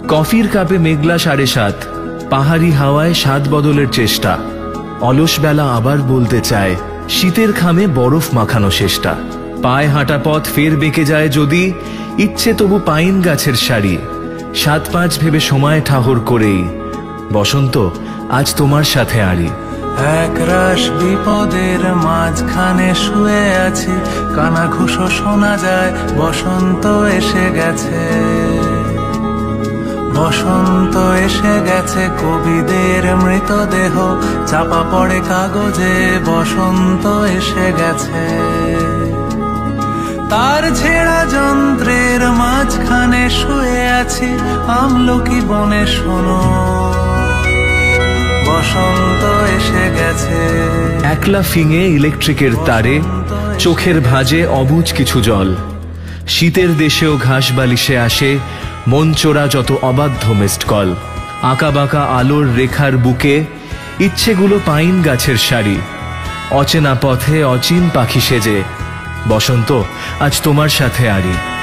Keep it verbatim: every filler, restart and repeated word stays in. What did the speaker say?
কফির কাপে মেঘলা সাড়ে সাত, পাহাড়ি হাওয়ায় স্বাদ বদলের চেষ্টা। অলস বেলা আবার বলতে চায়, শীতের খামে বরফ মাখানো শেষটা। পায়ে হাঁটা পথ ফের বেঁকে যায় যদি, ইচ্ছে তবু পাইন গাছের সারি। সাত পাঁচ ভেবে সময় ঠাহর করেই, বসন্ত আজ তোমার সাথে আড়ি। একরাশ বিপদের মাঝখানে শুয়ে আছি, কানাঘুষো শোনা যায়, বসন্ত এসে গেছে। বসন্ত এসে গেছে, কবিদের মৃতদেহ চাপা পড়ে কাগজে, বসন্ত এসে গেছে। তার ছেঁড়া যন্ত্রের মাঝখানে শুয়ে আছি, আমলকি বনে শোনো, বসন্ত এসে গেছে। একলা ফিঙে ইলেকট্রিকের তারে, চোখের ভাঁজে অবুঝ কিছু জল। শীতের দেশেও ঘাস বালিশে আসে, মন চোরা যত অবাধ্য মিসড কল। আঁকা বাঁকা আলোর রেখার বুকে, ইচ্ছেগুলো পাইন গাছের সারি। অচেনা পথে অচিন পাখি সেজে, বসন্ত আজ তোমার সাথে আড়ি।